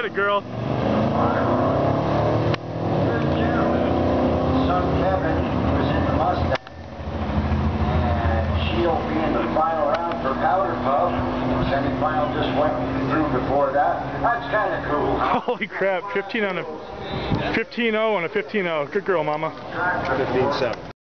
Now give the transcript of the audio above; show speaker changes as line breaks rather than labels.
Atta girl.
Son Kevin was in the Mustang, and she'll be in the final round for Powderpuff. Semi-final just went through before that. That's kind of cool.
Holy crap! 15-0 on a 15-0. Good girl, Mama.
15-7.